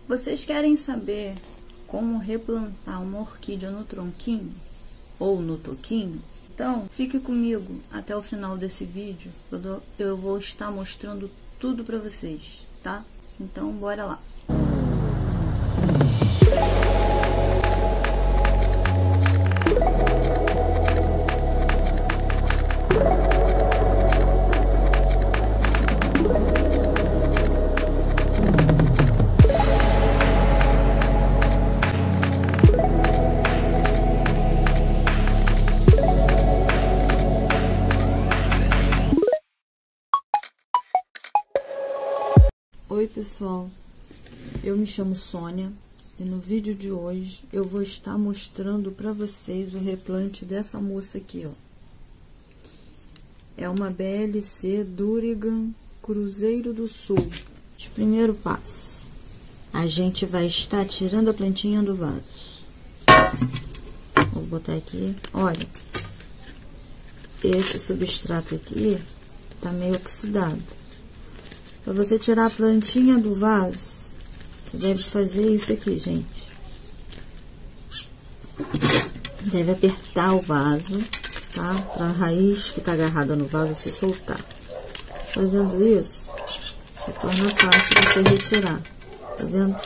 Vocês querem saber como replantar uma orquídea no tronquinho ou no toquinho? Então, fique comigo até o final desse vídeo. Eu vou estar mostrando tudo para vocês, tá? Então, bora lá. Oi pessoal, eu me chamo Sônia e no vídeo de hoje eu vou estar mostrando para vocês o replante dessa moça aqui, ó. É uma BLC Durigan Cruzeiro do Sul. De primeiro passo, a gente vai estar tirando a plantinha do vaso. Vou botar aqui, olha, esse substrato aqui tá meio oxidado. Para você tirar a plantinha do vaso, você deve fazer isso aqui, gente. Deve apertar o vaso, tá? Para a raiz que tá agarrada no vaso se soltar. Fazendo isso, se torna fácil você retirar. Tá vendo?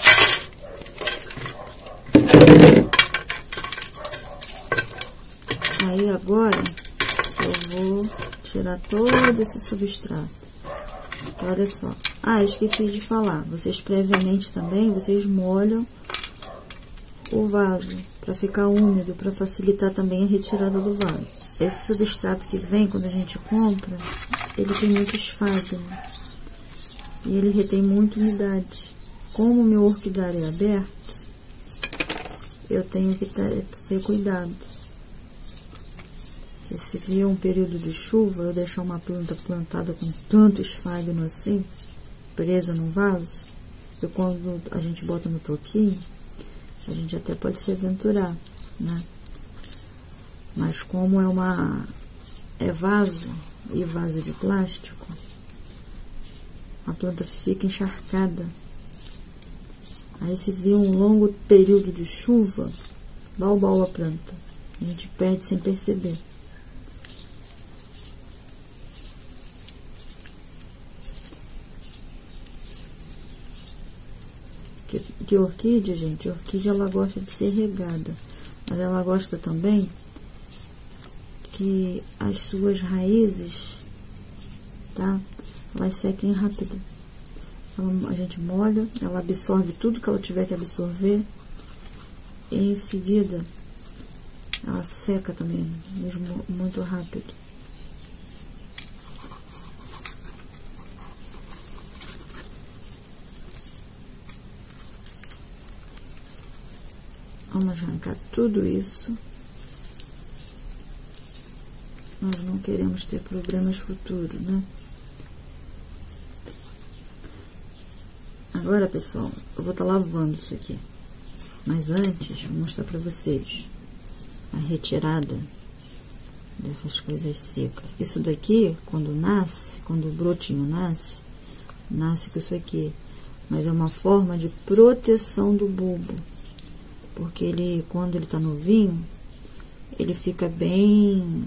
Aí agora, eu vou tirar todo esse substrato. Olha só. Ah, esqueci de falar. Vocês previamente também, vocês molham o vaso para ficar úmido, para facilitar também a retirada do vaso. Esse substrato que vem quando a gente compra, ele tem muito esfagno e ele retém muito umidade. Como o meu orquidário é aberto, eu tenho que ter cuidado. E se vier um período de chuva, eu deixar uma planta plantada com tanto esfagno assim, presa no vaso, que quando a gente bota no toquinho, a gente até pode se aventurar, né? Mas como é vaso e vaso de plástico, a planta fica encharcada. Aí se vier um longo período de chuva, balbala a planta. A gente perde sem perceber. Que orquídea, gente, a orquídea ela gosta de ser regada, mas ela gosta também que as suas raízes, tá, elas sequem rápido. Então, a gente molha, ela absorve tudo que ela tiver que absorver e em seguida ela seca também, mesmo muito rápido. Vamos arrancar tudo isso. Nós não queremos ter problemas futuros, né? Agora, pessoal, eu vou estar lavando isso aqui. Mas antes, vou mostrar pra vocês a retirada dessas coisas secas. Isso daqui, quando nasce, quando o brotinho nasce com isso aqui. Mas é uma forma de proteção do bulbo. Porque ele, quando ele tá novinho, ele fica bem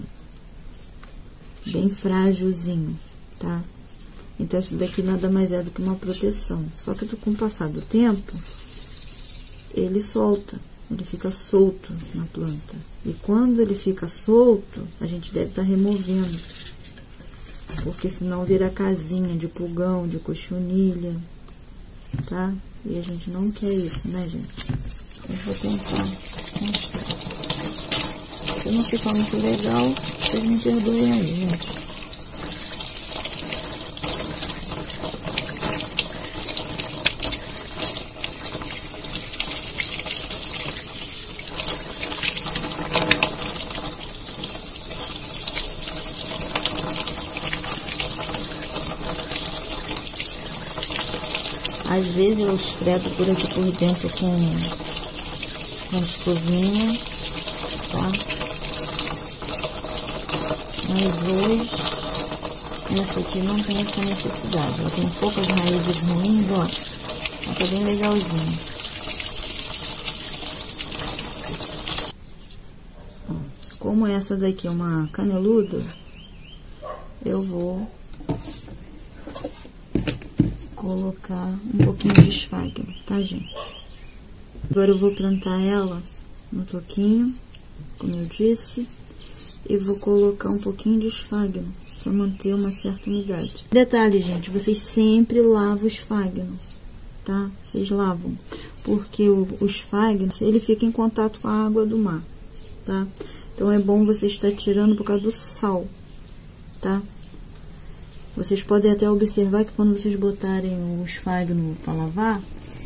frágilzinho, tá? Então, isso daqui nada mais é do que uma proteção. Só que com o passar do tempo, ele solta, ele fica solto na planta. E quando ele fica solto, a gente deve estar removendo. Porque senão vira casinha de pulgão, de cochonilha, tá? E a gente não quer isso, né, gente? Eu vou tentar mostrar. Se não ficar muito legal, vocês me perdoem aí, gente. Às vezes eu esfrego por aqui por dentro com escovinha, tá? Mas hoje, essa aqui não tem essa necessidade. Ela tem poucas raízes ruins, ó. Fica bem legalzinho. Como essa daqui é uma caneluda, eu vou colocar um pouquinho de esfagno, tá, gente? Agora eu vou plantar ela no toquinho, como eu disse, e vou colocar um pouquinho de esfagno para manter uma certa umidade. Detalhe, gente, vocês sempre lavam o esfagno, tá? Vocês lavam, porque o esfagno, ele fica em contato com a água do mar, tá? Então é bom você estar tirando por causa do sal, tá? Vocês podem até observar que quando vocês botarem o esfagno para lavar,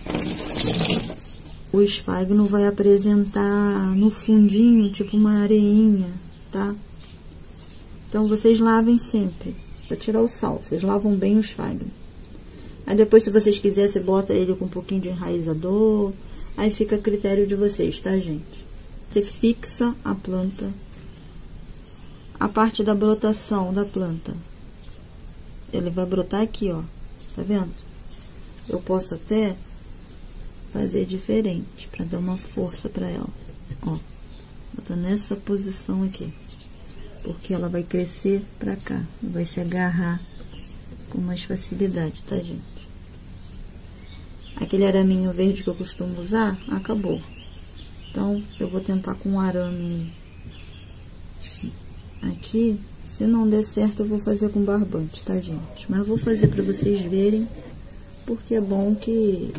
o esfagno vai apresentar no fundinho, tipo uma areinha, tá? Então, vocês lavem sempre, para tirar o sal. Vocês lavam bem o esfagno. Aí depois, se vocês quiserem, você bota ele com um pouquinho de enraizador. Aí fica a critério de vocês, tá, gente? Você fixa a planta, a parte da brotação da planta. Ele vai brotar aqui, ó. Tá vendo? Eu posso até fazer diferente, pra dar uma força pra ela. Ó, botar nessa posição aqui. Porque ela vai crescer pra cá. Vai se agarrar com mais facilidade, tá, gente? Aquele araminho verde que eu costumo usar, acabou. Então, eu vou tentar com um arame aqui. Se não der certo, eu vou fazer com barbante, tá, gente? Mas eu vou fazer pra vocês verem, porque é bom que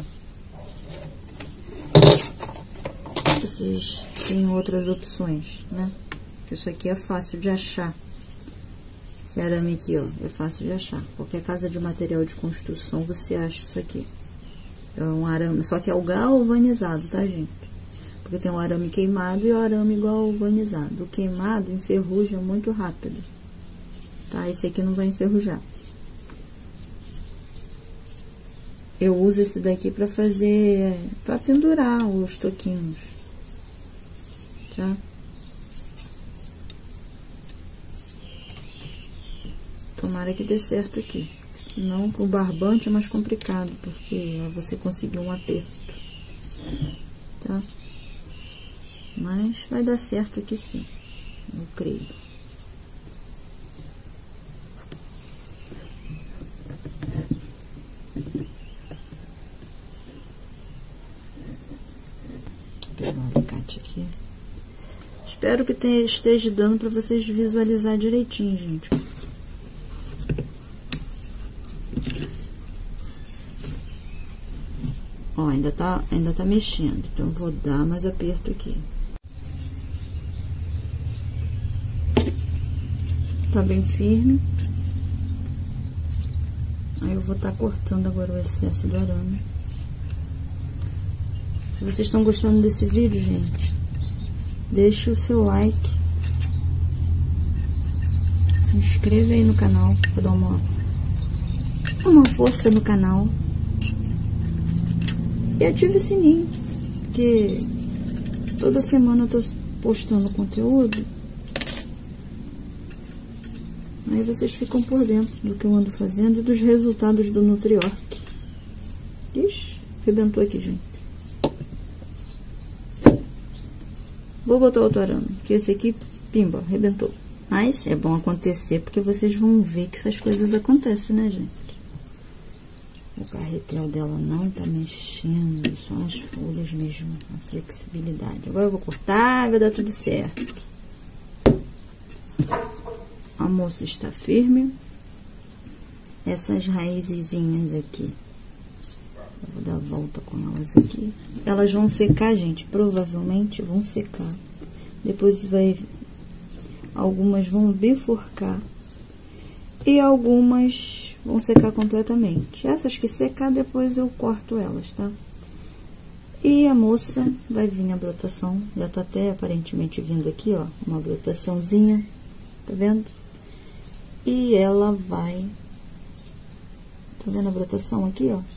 vocês tenham outras opções, né? Porque isso aqui é fácil de achar. Esse arame aqui, ó, é fácil de achar. Qualquer casa de material de construção, você acha isso aqui. É um arame, só que é o galvanizado, tá, gente? Porque tem o arame queimado e o arame galvanizado. O queimado enferruja muito rápido, tá? Esse aqui não vai enferrujar. Eu uso esse daqui pra fazer, pra pendurar os toquinhos, tá? Tomara que dê certo aqui. Senão, com o barbante é mais complicado, porque você conseguir um aperto, tá? Mas vai dar certo aqui sim, eu creio. Vou pegar um alicate aqui. Espero que esteja dando para vocês visualizar direitinho, gente. Ó, ainda tá mexendo, então eu vou dar mais aperto aqui. Tá bem firme. Aí eu vou estar cortando agora o excesso do arame. Se vocês estão gostando desse vídeo, gente, deixa o seu like. Se inscreva aí no canal pra dar uma força no canal. E ative o sininho, porque toda semana eu tô postando conteúdo. Aí vocês ficam por dentro do que eu ando fazendo e dos resultados do Nutriorg. Ixi, arrebentou aqui, gente. Vou botar outro arame, que esse aqui, pimba, arrebentou. Mas é bom acontecer, porque vocês vão ver que essas coisas acontecem, né, gente? O carretel dela não tá mexendo, só as folhas mesmo, a flexibilidade. Agora eu vou cortar e vai dar tudo certo. A moça está firme. Essas raizinhas aqui, eu vou dar a volta com elas aqui. Elas vão secar, gente, provavelmente vão secar. Depois algumas vão bifurcar e algumas vão secar completamente. Essas que secar, depois eu corto elas, tá? E a moça vai vir a brotação. Já tá até aparentemente vindo aqui, ó, uma brotaçãozinha, tá vendo? E ela vai... Tá vendo a brotação aqui, ó?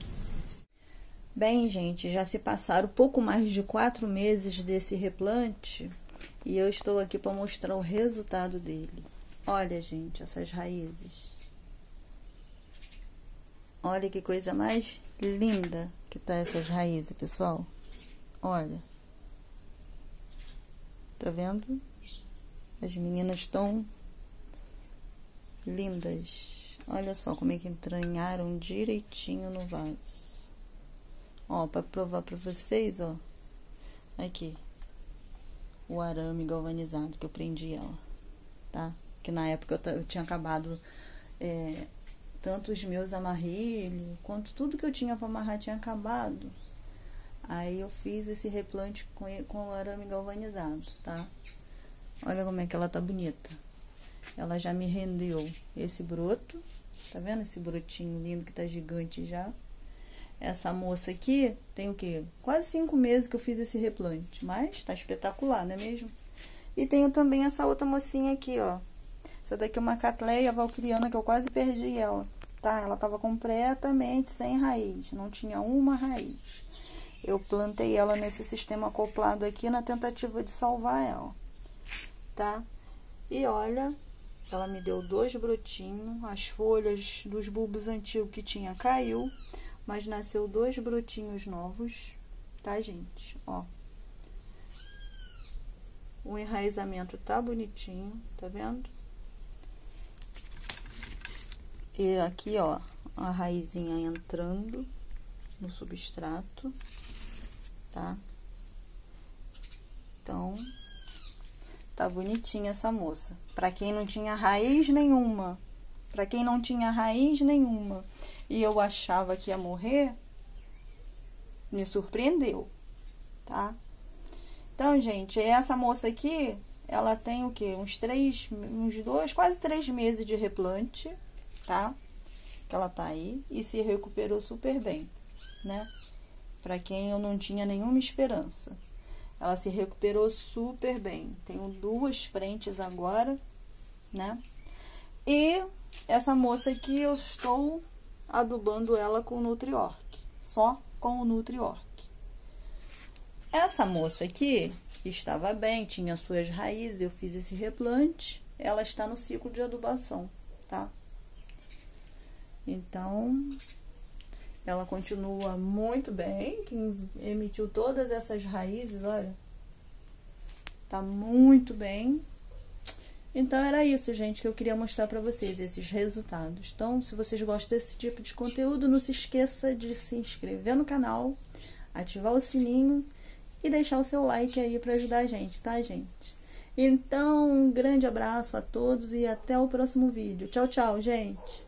Bem, gente, já se passaram pouco mais de 4 meses desse replante e eu estou aqui para mostrar o resultado dele. Olha, gente, essas raízes. Olha que coisa mais linda que tá essas raízes, pessoal. Olha. Tá vendo? As meninas estão lindas. Olha só como é que entranharam direitinho no vaso. Ó, pra provar pra vocês, ó. Aqui. O arame galvanizado que eu prendi ela, tá? Que na época eu tinha acabado... tanto os meus amarrilhos, quanto tudo que eu tinha para amarrar tinha acabado. Aí eu fiz esse replante com o arame galvanizado, tá? Olha como é que ela tá bonita. Ela já me rendeu esse broto, tá vendo? Esse brotinho lindo que tá gigante já. Essa moça aqui tem o quê? Quase 5 meses que eu fiz esse replante, mas tá espetacular, não é mesmo? E tenho também essa outra mocinha aqui, ó. Essa daqui é uma Cattleya valquiriana que eu quase perdi ela, tá? Ela tava completamente sem raiz, não tinha uma raiz. Eu plantei ela nesse sistema acoplado aqui na tentativa de salvar ela, tá? E olha, ela me deu 2 brotinhos, as folhas dos bulbos antigos que tinha caiu, mas nasceu 2 brotinhos novos, tá, gente? Ó. O enraizamento tá bonitinho, tá vendo? E aqui, ó, a raizinha entrando no substrato, tá? Então, tá bonitinha essa moça. Pra quem não tinha raiz nenhuma, e eu achava que ia morrer, me surpreendeu, tá? Então, gente, essa moça aqui, ela tem o quê? Uns 2, quase 3 meses de replante, tá? Que ela tá aí e se recuperou super bem, né? Pra quem eu não tinha nenhuma esperança. Ela se recuperou super bem. Tenho 2 frentes agora, né? E essa moça aqui eu estou adubando ela com o Nutriorg. Só com o Nutriorg. Essa moça aqui, que estava bem, tinha suas raízes, eu fiz esse replante. Ela está no ciclo de adubação, tá? Então, ela continua muito bem, que emitiu todas essas raízes, olha. Tá muito bem. Então, era isso, gente, que eu queria mostrar pra vocês, esses resultados. Então, se vocês gostam desse tipo de conteúdo, não se esqueça de se inscrever no canal, ativar o sininho e deixar o seu like aí pra ajudar a gente, tá, gente? Então, um grande abraço a todos e até o próximo vídeo. Tchau, tchau, gente!